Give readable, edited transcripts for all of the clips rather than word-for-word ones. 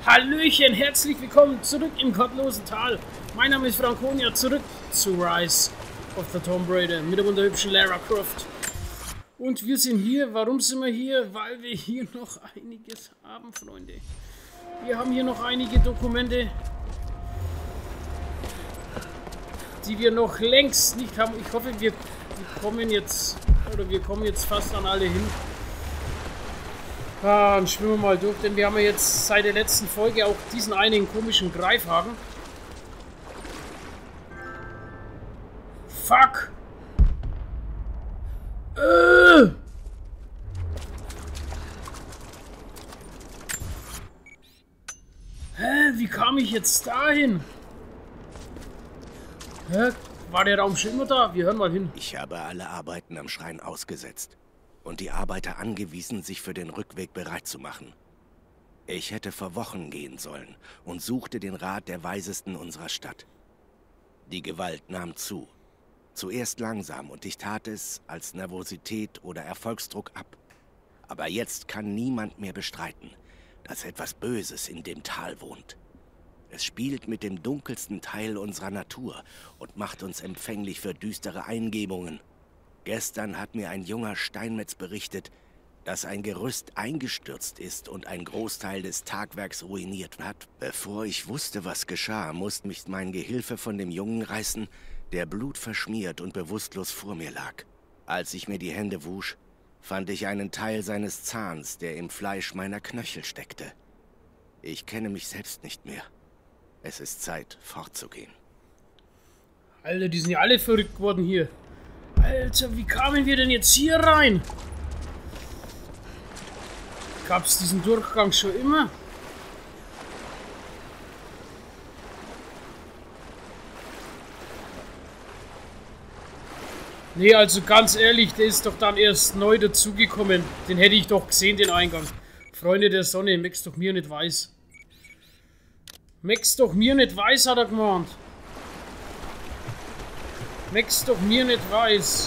Hallöchen, herzlich willkommen zurück im gottlosen Tal. Mein Name ist Franconia, zurück zu Rise of the Tomb Raider mit der wunderhübschen Lara Croft. Und wir sind hier, warum sind wir hier? Weil wir hier noch einiges haben, Freunde. Wir haben hier noch einige Dokumente, die wir noch längst nicht haben. Ich hoffe, wir kommen jetzt fast an alle hin. Dann schwimmen wir mal durch, denn wir haben ja jetzt seit der letzten Folge auch diesen einen komischen Greifhaken. Fuck! Hä? Wie kam ich jetzt dahin? Hä? War der Raum schon immer da? Wir hören mal hin. Ich habe alle Arbeiten am Schrein ausgesetzt und die Arbeiter angewiesen, sich für den Rückweg bereit zu machen. Ich hätte vor Wochen gehen sollen und suchte den Rat der Weisesten unserer Stadt. Die Gewalt nahm zu. Zuerst langsam und ich tat es als Nervosität oder Erfolgsdruck ab. Aber jetzt kann niemand mehr bestreiten, dass etwas Böses in dem Tal wohnt. Es spielt mit dem dunkelsten Teil unserer Natur und macht uns empfänglich für düstere Eingebungen. Gestern hat mir ein junger Steinmetz berichtet, dass ein Gerüst eingestürzt ist und ein Großteil des Tagwerks ruiniert hat. Bevor ich wusste, was geschah, musste mich mein Gehilfe von dem Jungen reißen, der blutverschmiert und bewusstlos vor mir lag. Als ich mir die Hände wusch, fand ich einen Teil seines Zahns, der im Fleisch meiner Knöchel steckte. Ich kenne mich selbst nicht mehr. Es ist Zeit, fortzugehen. Alter, die sind ja alle verrückt geworden hier. Alter, wie kamen wir denn jetzt hier rein? Gab's diesen Durchgang schon immer? Nee, also ganz ehrlich, der ist doch dann erst neu dazugekommen. Den hätte ich doch gesehen, den Eingang. Freunde der Sonne, meck's doch mir nicht weiß. Meck's doch mir nicht weiß, hat er gemeint. Meck's doch mir nicht weiß.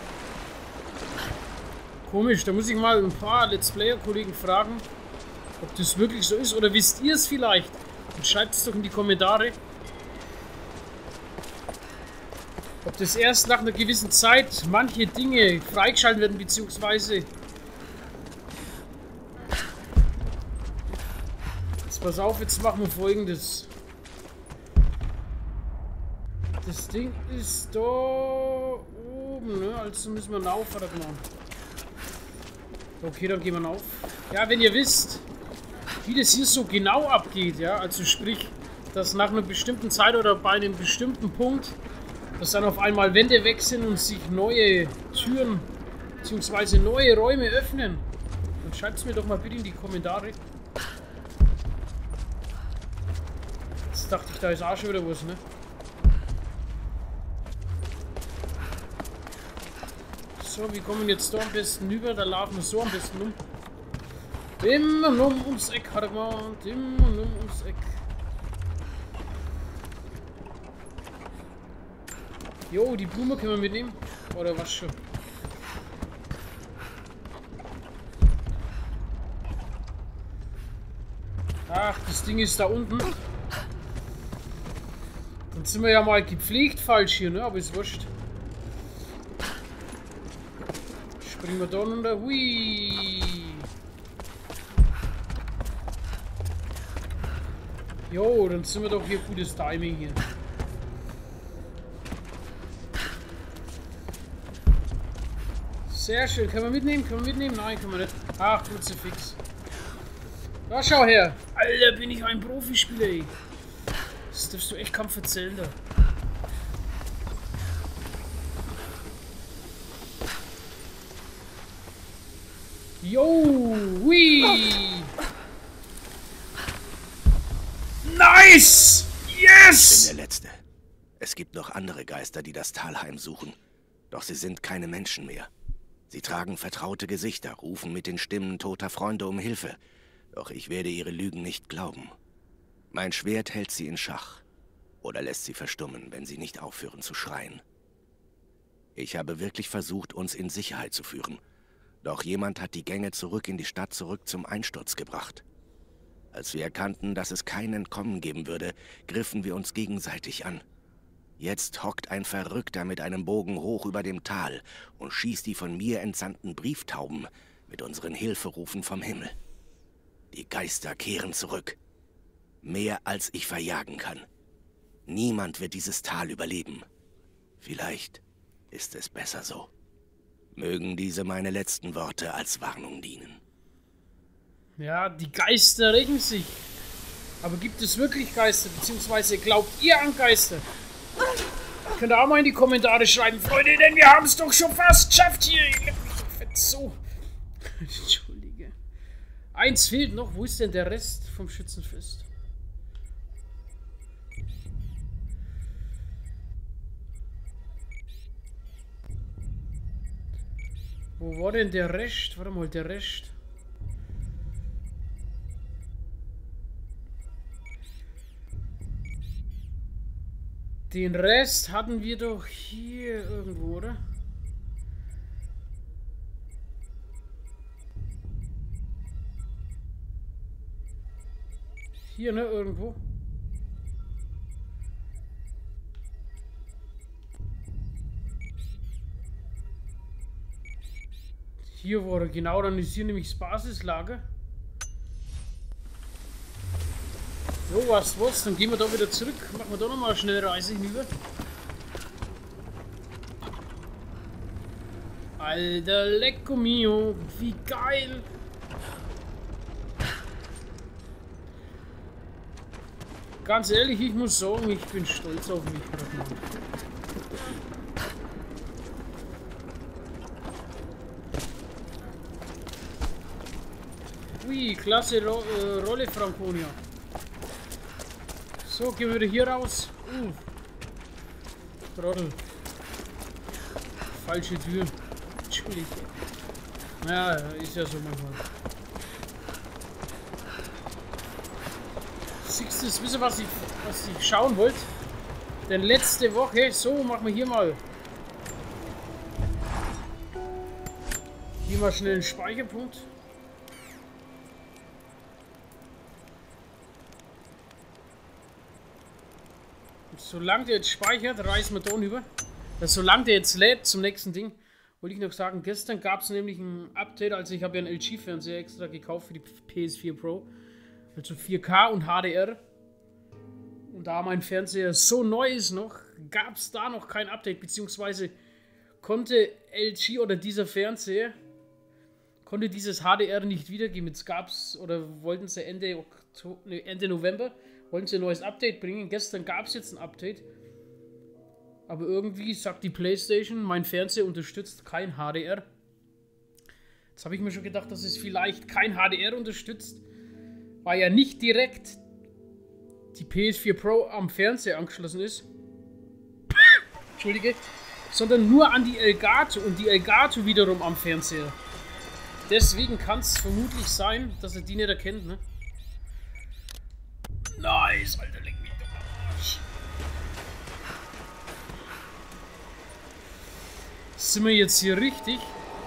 Komisch, da muss ich mal ein paar Let's Player-Kollegen fragen, ob das wirklich so ist. Oder wisst ihr es vielleicht? Und schreibt es doch in die Kommentare. Ob das erst nach einer gewissen Zeit manche Dinge freigeschaltet werden, beziehungsweise... Jetzt pass auf, jetzt machen wir Folgendes. Das Ding ist da oben, ne? Also müssen wir rauf, hat er gemeint. Okay, dann gehen wir rauf. Ja, wenn ihr wisst, wie das hier so genau abgeht, ja, also sprich, dass nach einer bestimmten Zeit oder bei einem bestimmten Punkt, dass dann auf einmal Wände weg sind und sich neue Türen bzw. neue Räume öffnen, dann schreibt es mir doch mal bitte in die Kommentare. Jetzt dachte ich, da ist auch schon wieder was, ne? So, wir kommen jetzt da am besten rüber, da laufen wir so am besten um. Immer nur ums Eck, hat er gemeint, immer nur ums Eck. Jo, die Blume können wir mitnehmen. Oder was schon? Ach, das Ding ist da unten. Dann sind wir ja mal gepflegt falsch hier, ne? Aber ist wurscht. Springen wir da runter. Hui! Jo, dann sind wir doch hier gutes Timing hier. Sehr schön. Können wir mitnehmen? Können wir mitnehmen? Nein, können wir nicht. Ach, Kruzifix. Da, schau her. Alter, bin ich ein Profispieler, ey. Das darfst du echt kaum erzählen, da. Jo, hui. Nice! Yes! Ich bin der Letzte. Es gibt noch andere Geister, die das Tal heimsuchen. Doch sie sind keine Menschen mehr. Sie tragen vertraute Gesichter, rufen mit den Stimmen toter Freunde um Hilfe. Doch ich werde ihre Lügen nicht glauben. Mein Schwert hält sie in Schach. Oder lässt sie verstummen, wenn sie nicht aufhören zu schreien. Ich habe wirklich versucht, uns in Sicherheit zu führen. Doch jemand hat die Gänge zurück in die Stadt, zurück zum Einsturz gebracht. Als wir erkannten, dass es kein Entkommen geben würde, griffen wir uns gegenseitig an. Jetzt hockt ein Verrückter mit einem Bogen hoch über dem Tal und schießt die von mir entsandten Brieftauben mit unseren Hilferufen vom Himmel. Die Geister kehren zurück. Mehr als ich verjagen kann. Niemand wird dieses Tal überleben. Vielleicht ist es besser so. Mögen diese meine letzten Worte als Warnung dienen. Ja, die Geister rächen sich. Aber gibt es wirklich Geister? Beziehungsweise glaubt ihr an Geister? Könnt ihr auch mal in die Kommentare schreiben, Freunde, denn wir haben es doch schon fast geschafft hier. Ich leck mich doch fett so. Entschuldige. Eins fehlt noch. Wo ist denn der Rest vom Schützenfest? Wo war denn der Rest? Warte mal, der Rest. Den Rest hatten wir doch hier irgendwo, oder? Hier, ne? Irgendwo. Hier war er, genau, dann ist hier nämlich das Basislager. So, was, dann gehen wir da wieder zurück. Machen wir da nochmal eine schnelle Reise hinüber. Alter, lecco mio, wie geil. Ganz ehrlich, ich muss sagen, ich bin stolz auf mich. Ui, klasse Rolle, Franconia. So, gehen wir wieder hier raus. Trottel. Falsche Tür. Entschuldigung. Ja, ist ja so manchmal. Siehst du, wisst ihr, was ich schauen wollte? Denn letzte Woche, so, machen wir hier mal. Hier mal schnell einen Speicherpunkt. Solange der jetzt speichert, reißen wir da über. Solange der jetzt lädt zum nächsten Ding, wollte ich noch sagen, gestern gab es nämlich ein Update, also ich habe ja einen LG-Fernseher extra gekauft für die PS4 Pro. Also 4K und HDR. Und da mein Fernseher so neu ist noch, gab es da noch kein Update, beziehungsweise konnte LG oder dieser Fernseher, konnte dieses HDR nicht wiedergeben. Jetzt gab es, oder wollten sie Ende November, wollten sie ein neues Update bringen. Gestern gab es jetzt ein Update. Aber irgendwie sagt die PlayStation, mein Fernseher unterstützt kein HDR. Jetzt habe ich mir schon gedacht, dass es vielleicht kein HDR unterstützt, weil ja nicht direkt die PS4 Pro am Fernseher angeschlossen ist. Entschuldige. Sondern nur an die Elgato und die Elgato wiederum am Fernseher. Deswegen kann es vermutlich sein, dass er die nicht erkennt, ne? Nice, Alter, leck mich doch am Arsch. Sind wir jetzt hier richtig?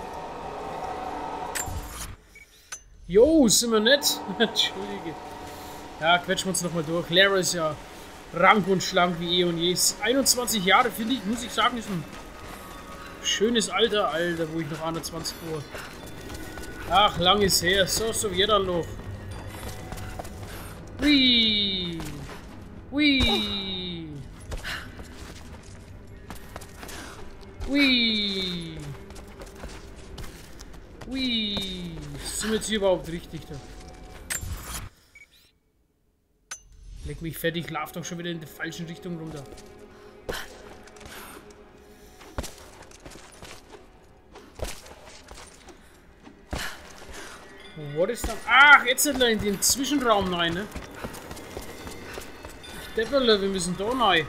Jo, sind wir nett? Entschuldige. Ja, quetschen wir uns nochmal durch. Lara ist ja rank und schlank wie eh und je. 21 Jahre, finde ich, muss ich sagen, ist ein schönes Alter, Alter, wo ich noch 21 war. Ach, lang ist her. So, Sowjetanloch. Hui! Hui! Hui! Hui! Sind wir jetzt hier überhaupt richtig da? Leck mich fertig, ich lauf doch schon wieder in die falsche Richtung runter. Wo war das dann? Ach, jetzt sind wir in den Zwischenraum rein, ne? Depperle, wir müssen da rein.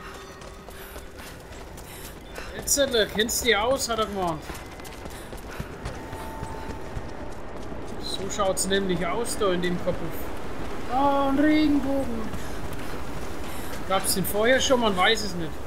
Jetzt, kennst du die aus, hat er gemeint. So schaut's nämlich aus da in dem Kapuff. Oh, ein Regenbogen. Gab's den vorher schon? Man weiß es nicht.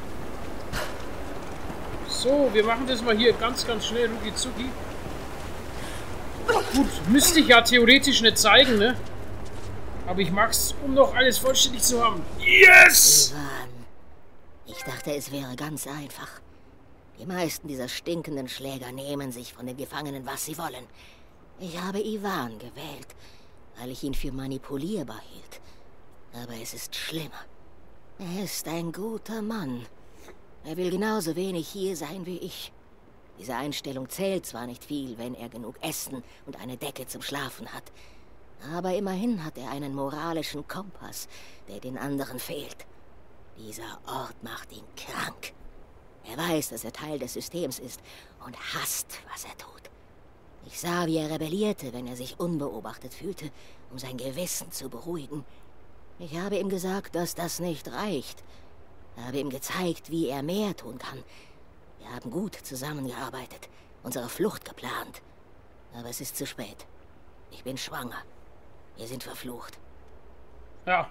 So, wir machen das mal hier ganz, ganz schnell, rucki zucki. Gut, müsste ich ja theoretisch nicht zeigen, ne? Aber ich mag's, um noch alles vollständig zu haben. Yes! Ivan, ich dachte, es wäre ganz einfach. Die meisten dieser stinkenden Schläger nehmen sich von den Gefangenen, was sie wollen. Ich habe Ivan gewählt, weil ich ihn für manipulierbar hielt. Aber es ist schlimmer. Er ist ein guter Mann. Er will genauso wenig hier sein wie ich. Diese Einstellung zählt zwar nicht viel, wenn er genug Essen und eine Decke zum Schlafen hat. Aber immerhin hat er einen moralischen Kompass, der den anderen fehlt. Dieser Ort macht ihn krank. Er weiß, dass er Teil des Systems ist und hasst, was er tut. Ich sah, wie er rebellierte, wenn er sich unbeobachtet fühlte, um sein Gewissen zu beruhigen. Ich habe ihm gesagt, dass das nicht reicht. Ich habe ihm gezeigt, wie er mehr tun kann. Wir haben gut zusammengearbeitet, unsere Flucht geplant. Aber es ist zu spät. Ich bin schwanger. Wir sind verflucht. Ja.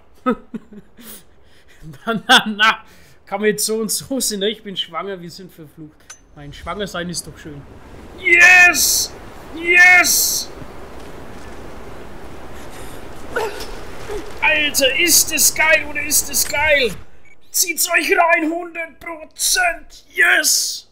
na. Kann man jetzt so und so sehen, ne? Ich bin schwanger, wir sind verflucht. Mein Schwanger sein ist doch schön. Yes! Yes! Alter, ist es geil oder ist es geil? Zieht's euch rein, 100%! Yes!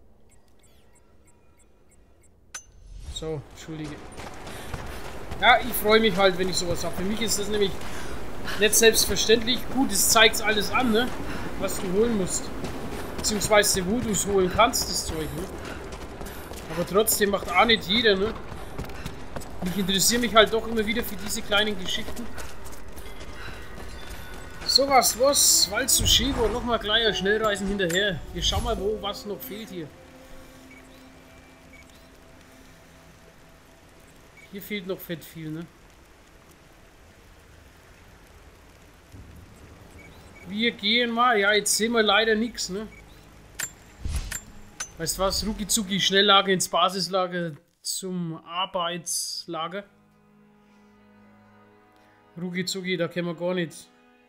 So, entschuldige. Ja, ich freue mich halt, wenn ich sowas habe. Für mich ist das nämlich nicht selbstverständlich. Gut, es zeigt alles an, ne? Was du holen musst. Beziehungsweise wo du es holen kannst, das Zeug, ne? Aber trotzdem macht auch nicht jeder, ne? Und ich interessiere mich halt doch immer wieder für diese kleinen Geschichten. So was, Wal zu Shivo, nochmal gleich ein Schnellreisen hinterher. Wir schauen mal, wo was noch fehlt hier. Hier fehlt noch fett viel, ne? Wir gehen mal. Ja, jetzt sehen wir leider nichts, ne? Weißt du was? Rukizuki, Schnelllager ins Basislager zum Arbeitslager. Rukizuki, da kennen wir gar nichts.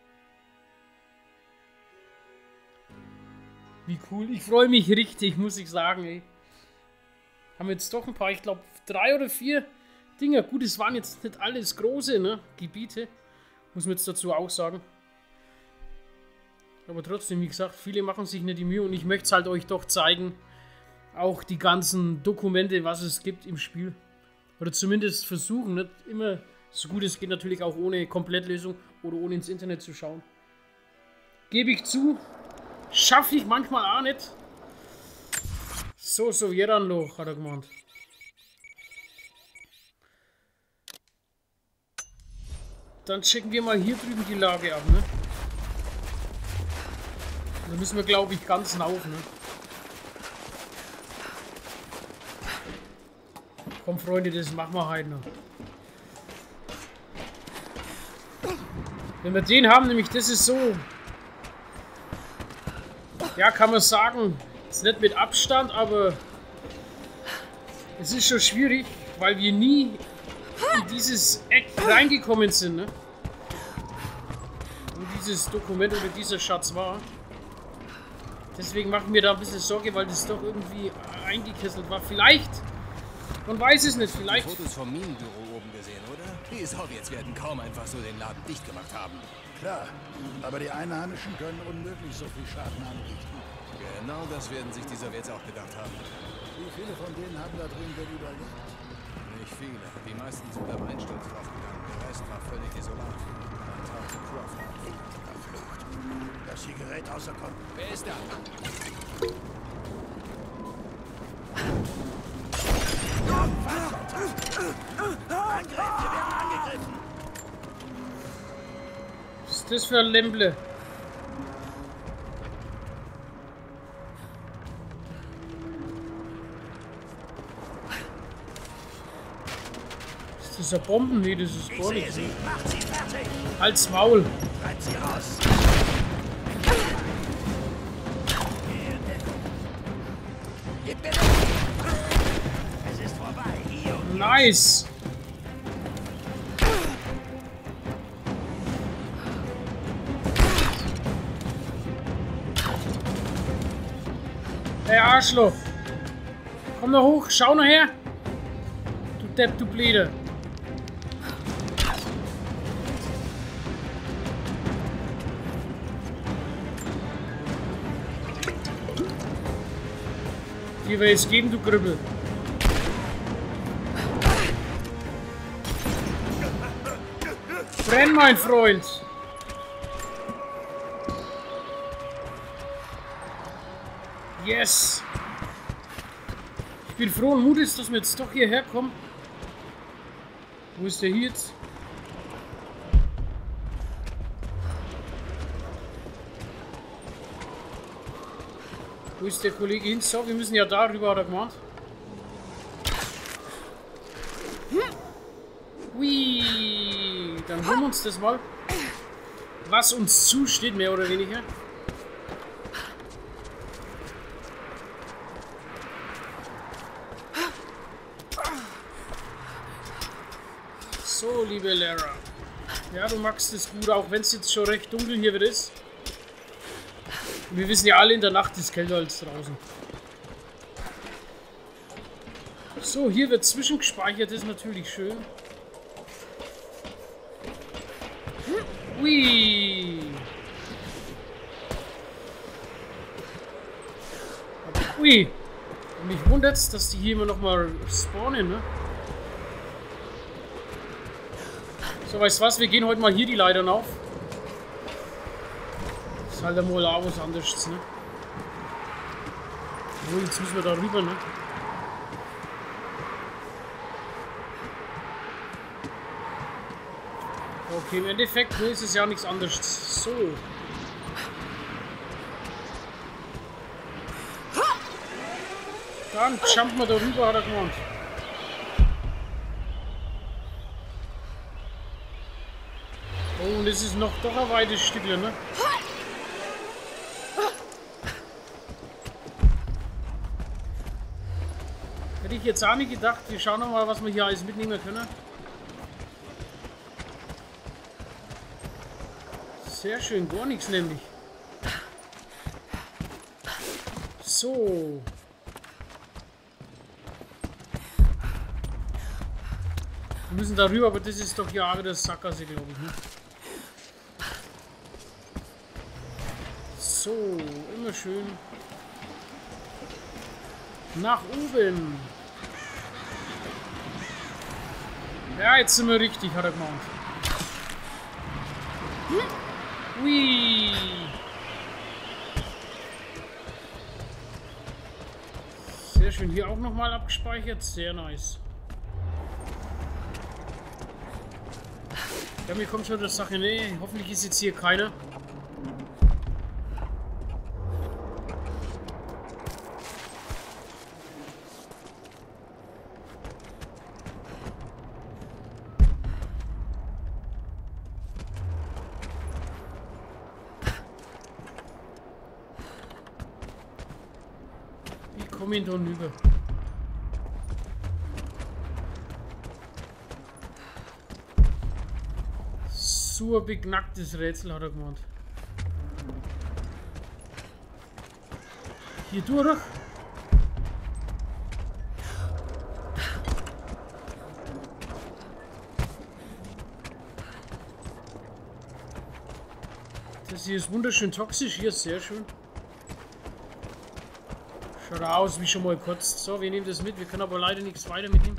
Wie cool. Ich freue mich richtig, muss ich sagen, ey. Haben wir jetzt doch ein paar, ich glaube 3 oder 4 Dinger. Gut, es waren jetzt nicht alles große, ne? Gebiete. Muss man jetzt dazu auch sagen. Aber trotzdem, wie gesagt, viele machen sich nicht die Mühe und ich möchte es halt euch doch zeigen. Auch die ganzen Dokumente, was es gibt im Spiel. Oder zumindest versuchen, nicht immer so gut es geht, natürlich auch ohne Komplettlösung oder ohne ins Internet zu schauen. Gebe ich zu. Schaffe ich manchmal auch nicht. So, Sowjetanloch, hat er gemeint. Dann checken wir mal hier drüben die Lage ab, ne? Da müssen wir, glaube ich, ganz rauf, ne? Komm, Freunde, das machen wir heute noch. Wenn wir den haben, nämlich das ist so... Ja, kann man sagen, ist nicht mit Abstand, aber es ist schon schwierig, weil wir nie in dieses Eck reingekommen sind, ne? Und dieses Dokument oder dieser Schatz war. Deswegen machen wir da ein bisschen Sorge, weil das doch irgendwie eingekesselt war. Vielleicht, man weiß es nicht, vielleicht... Fotos vom Minenbüro oben gesehen, oder? Die Sowjets werden kaum einfach so den Laden dicht gemacht haben. Klar, aber die Einheimischen können unmöglich so viel Schaden anrichten. Genau das werden sich die Sowjets auch gedacht haben. Wie viele von denen haben da drin denn überlebt? Nicht viele. Die meisten sind beim Einsturz draufgegangen. Der Rest war völlig desolat. Dann tauchte Croft auf. Verflucht. Das hier gerät außer Kontrolle. Wer ist da? Angriff, wir werden angegriffen. Was ist das für ein Lemble? Ist das eine Bomben? Nee, das ist gar nicht. Macht sie fertig. Halt's Maul. Treibt sie raus. Gib mir das. Es ist vorbei. Hier und Nice. Hey Arschloch. Komm noch hoch, schau noch her. Du Depp, du Blöde. Die wir jetzt geben, du Kribbel. Brenn, mein Freund! Yes! Ich bin frohen Mutes, dass wir jetzt doch hierher kommen. Wo ist der hier jetzt? Wo ist der Kollege hin? So, wir müssen ja darüber, hat er gemeint. Hui, dann holen wir uns das mal. Was uns zusteht, mehr oder weniger. So, liebe Lara. Ja, du magst es gut, auch wenn es jetzt schon recht dunkel hier wieder ist. Wir wissen ja alle, in der Nacht ist kälter als draußen. So, hier wird zwischengespeichert, das ist natürlich schön. Ui. Ui. Mich wundert es, dass die hier immer noch mal spawnen, ne? So, weißt du was? Wir gehen heute mal hier die Leitern auf. Das ist halt einmal auch was anderes, ne? So, jetzt müssen wir da rüber, ne? Okay, im Endeffekt ist es ja nichts anderes. So. Dann jumpen wir da rüber, hat er gemeint. Oh, und es ist noch doch ein weites Stückchen, ne? Hätte ich jetzt auch nicht gedacht. Wir schauen noch mal, was wir hier alles mitnehmen können. Sehr schön, gar nichts nämlich. So. Wir müssen darüber, aber das ist doch ja wieder Sackgasse, glaube ich. Ne? So, immer schön. Nach oben. Ja, jetzt sind wir richtig, hat er gemeint. Ui. Sehr schön, hier auch nochmal abgespeichert, sehr nice. Ja, mir kommt schon das Sache, nee, hoffentlich ist jetzt hier keiner. Komm ihn da rüber. So ein beknacktes Rätsel, hat er gemeint. Hier durch. Das hier ist wunderschön toxisch, hier ist sehr schön. Schaut aus wie schon mal kurz. So, wir nehmen das mit. Wir können aber leider nichts weiter mitnehmen.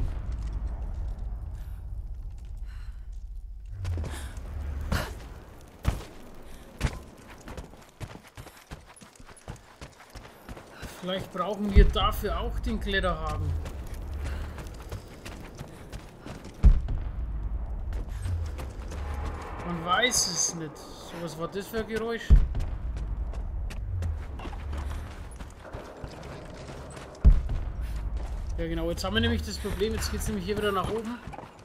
Vielleicht brauchen wir dafür auch den Kletterhaken. Man weiß es nicht. So, was war das für ein Geräusch? Ja genau, jetzt haben wir nämlich das Problem, jetzt geht es nämlich hier wieder nach oben.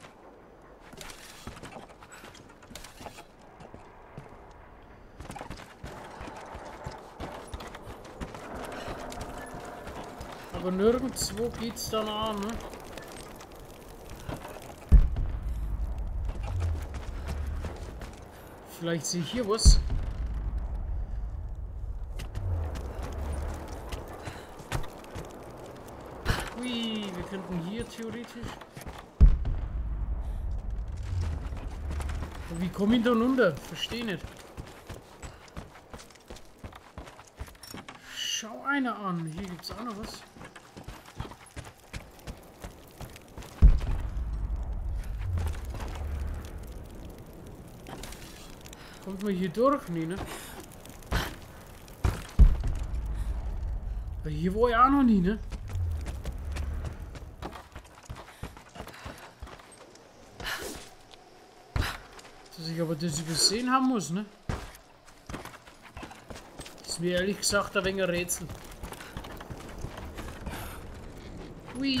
Aber nirgendwo geht es dann an, ne? Vielleicht sehe ich hier was. Ui, wir könnten hier theoretisch. Und wie komme ich da runter? Verstehe nicht. Schau einer an. Hier gibt es auch noch was. Kommt man hier durch? Nee, ne? Hier war ich auch noch nie, ne? Dass ich aber das übersehen haben muss, ne? Das ist mir ehrlich gesagt ein wenig ein Rätsel. Hui!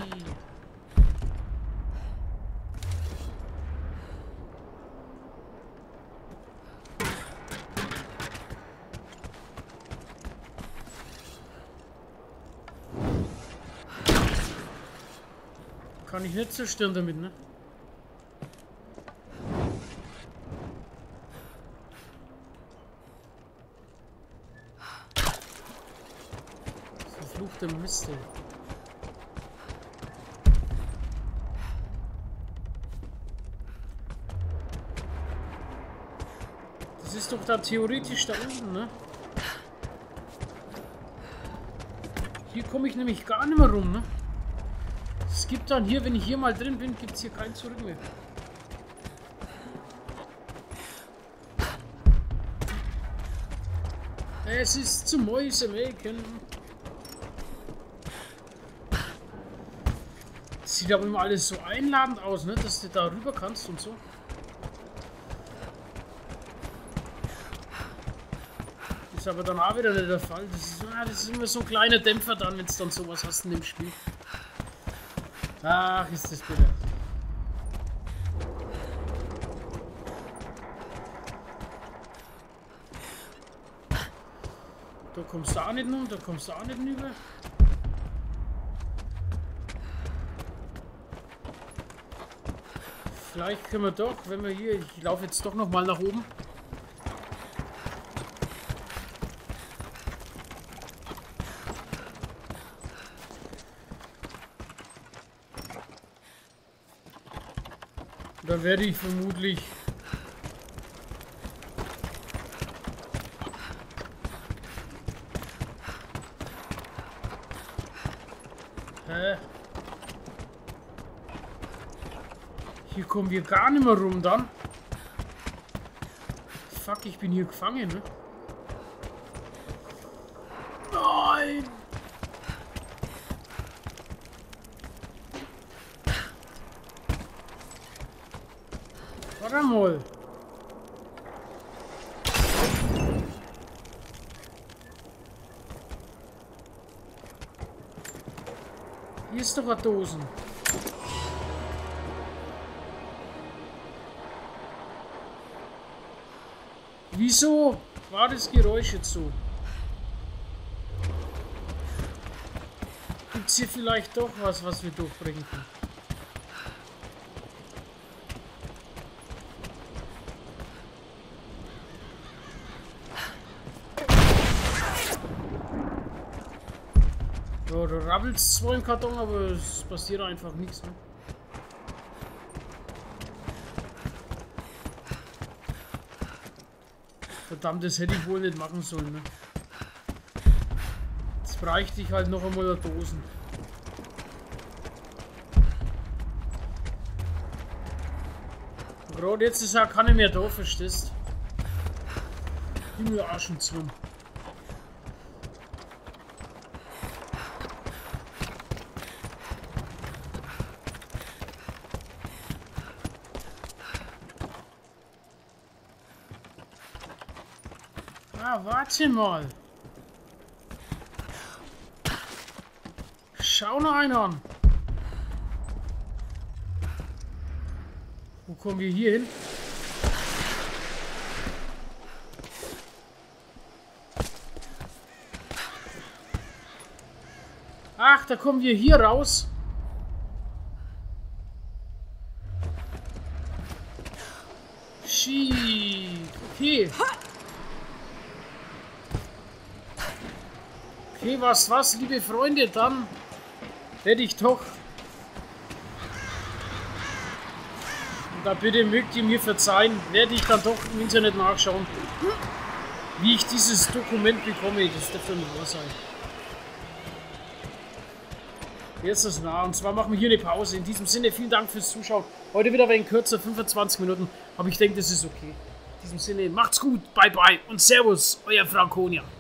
Kann ich nicht zerstören damit, ne? Verfluchte Mist, ey. Das ist doch da theoretisch da unten, ne? Hier komme ich nämlich gar nicht mehr rum, ne? Es gibt dann hier, wenn ich hier mal drin bin, gibt es hier kein Zurück mehr. Es ist zu Mäusemelken. Sieht aber immer alles so einladend aus, ne? Dass du da rüber kannst und so. Ist aber dann auch wieder nicht der Fall. Das ist immer so ein kleiner Dämpfer dann, wenn es dann sowas hast in dem Spiel. Ach, ist das bitter. Da kommst du auch nicht rum, da kommst du auch nicht rüber. Vielleicht können wir doch, wenn wir hier... Ich laufe jetzt doch noch mal nach oben. Dann werde ich vermutlich... Hier kommen wir gar nicht mehr rum dann. Fuck, ich bin hier gefangen, ne? Nein! Warte mal. Hier ist doch eine Dosen. Wieso war das Geräusch jetzt so? Gibt es hier vielleicht doch was, was wir durchbringen können? Ja, da rabbelt es zwar im Karton, aber es passiert einfach nichts, ne? Verdammt, das hätte ich wohl nicht machen sollen, ne? Jetzt bräuchte ich halt noch einmal eine Dosen. Gerade jetzt ist auch keiner mehr da, verstehst? Himmel, Arsch und Zwirn. Ah, warte mal. Schau noch einen an. Wo kommen wir hier hin? Ach, da kommen wir hier raus. Shit. Okay. Okay, was, liebe Freunde, dann werde ich doch... Und da bitte mögt ihr mir verzeihen, werde ich dann doch im Internet nachschauen, wie ich dieses Dokument bekomme. Das darf doch nicht wahr sein. Jetzt ist es nah. Und zwar machen wir hier eine Pause. In diesem Sinne, vielen Dank fürs Zuschauen. Heute wieder ein wenig kürzer, 25 Minuten. Aber ich denke, das ist okay. In diesem Sinne, macht's gut, bye bye und servus, euer Franconia.